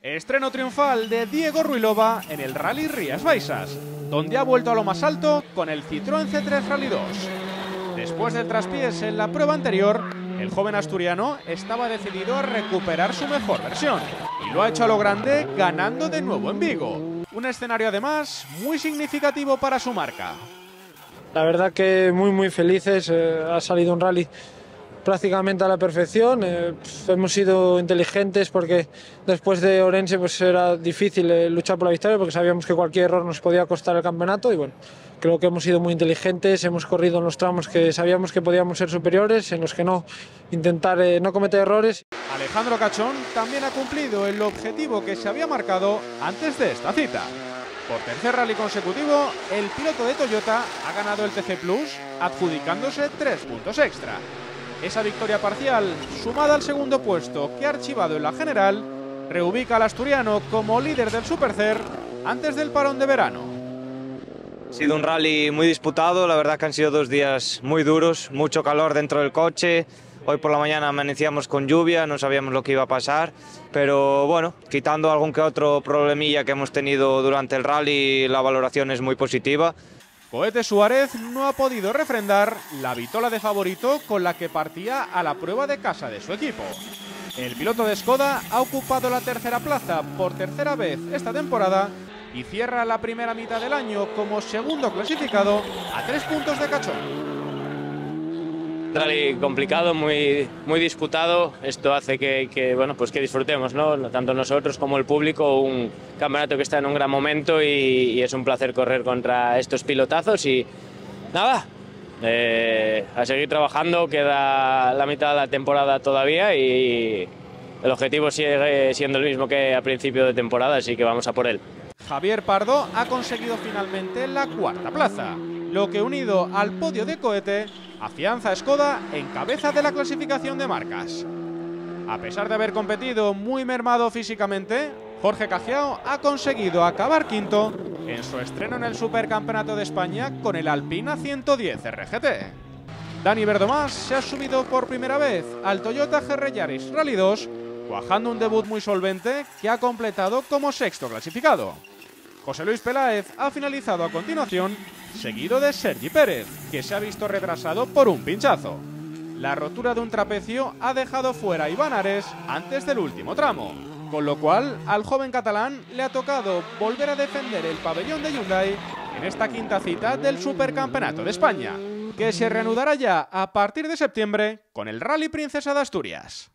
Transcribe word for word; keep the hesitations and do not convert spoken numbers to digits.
Estreno triunfal de Diego Ruilova en el Rally Rías Baixas, donde ha vuelto a lo más alto con el Citroën C tres Rally dos. Después del traspiés en la prueba anterior, el joven asturiano estaba decidido a recuperar su mejor versión y lo ha hecho a lo grande ganando de nuevo en Vigo. Un escenario además muy significativo para su marca. La verdad que muy muy felices, eh, ha salido un rally prácticamente a la perfección. Eh, hemos sido inteligentes porque después de Orense pues era difícil eh, luchar por la victoria porque sabíamos que cualquier error nos podía costar el campeonato y bueno, creo que hemos sido muy inteligentes, hemos corrido en los tramos que sabíamos que podíamos ser superiores, en los que no intentar eh, no cometer errores. Alejandro Cachón también ha cumplido el objetivo que se había marcado antes de esta cita. Por tercer rally consecutivo, el piloto de Toyota ha ganado el T C Plus, adjudicándose tres puntos extra. Esa victoria parcial, sumada al segundo puesto que ha archivado en la general, reubica al asturiano como líder del Supercer antes del parón de verano. Ha sido un rally muy disputado, la verdad que han sido dos días muy duros, mucho calor dentro del coche. Hoy por la mañana amanecíamos con lluvia, no sabíamos lo que iba a pasar, pero bueno, quitando algún que otro problemilla que hemos tenido durante el rally, la valoración es muy positiva. Cohete Suárez no ha podido refrendar la vitola de favorito con la que partía a la prueba de casa de su equipo. El piloto de Skoda ha ocupado la tercera plaza por tercera vez esta temporada y cierra la primera mitad del año como segundo clasificado a tres puntos de Cachón. Rally complicado, muy, muy disputado. Esto hace que, que, bueno, pues que disfrutemos, ¿no? Tanto nosotros como el público, un campeonato que está en un gran momento y, y es un placer correr contra estos pilotazos y nada, eh, a seguir trabajando, queda la mitad de la temporada todavía y el objetivo sigue siendo el mismo que a principio de temporada, así que vamos a por él. Javier Pardo ha conseguido finalmente la cuarta plaza, lo que unido al podio de Cohete afianza a Skoda en cabeza de la clasificación de marcas. A pesar de haber competido muy mermado físicamente, Jorge Cajiao ha conseguido acabar quinto en su estreno en el Supercampeonato de España con el Alpina ciento diez R G T. Dani Verdomás se ha subido por primera vez al Toyota G R Yaris Rally dos, cuajando un debut muy solvente que ha completado como sexto clasificado. José Luis Peláez ha finalizado a continuación, seguido de Sergi Pérez, que se ha visto retrasado por un pinchazo. La rotura de un trapecio ha dejado fuera a Iván Ares antes del último tramo, con lo cual al joven catalán le ha tocado volver a defender el pabellón de Hyundai en esta quinta cita del Supercampeonato de España, que se reanudará ya a partir de septiembre con el Rally Princesa de Asturias.